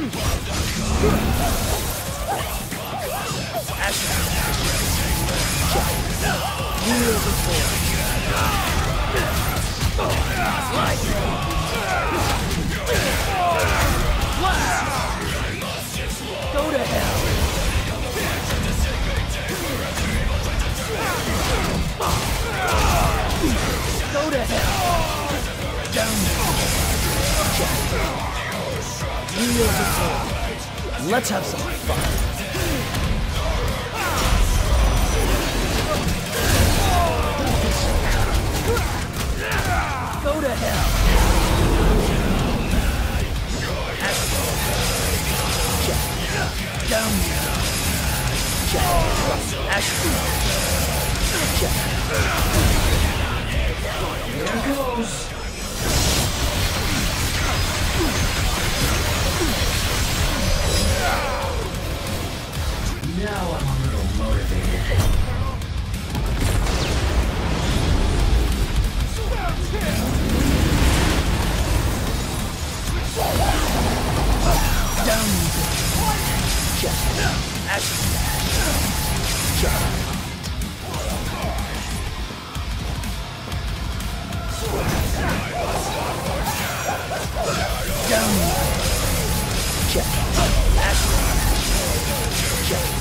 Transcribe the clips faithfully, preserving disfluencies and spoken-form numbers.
Wheel the force. Light. Go to hell. Go to hell. Down. Wheel the force. Let's have some fun. Go to hell! Down here! Here it goes! Now I'm a little motivated. Down you go. Just action dash. Down you go. Just action dash.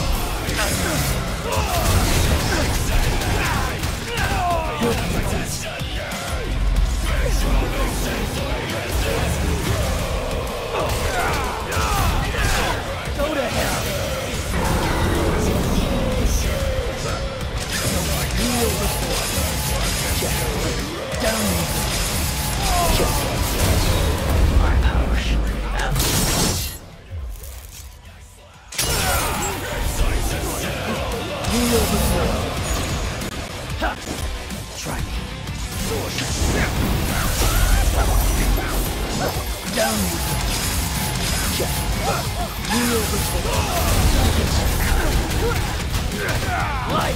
Go to hell! Wheel the force. Down you go. My power should be out. Wheel the force. Ha! Try me. Down you go. Wheel the force. Light!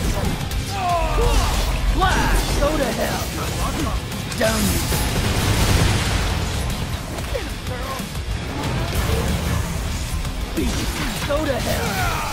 Flash! Go to hell! Down you go. Go to hell!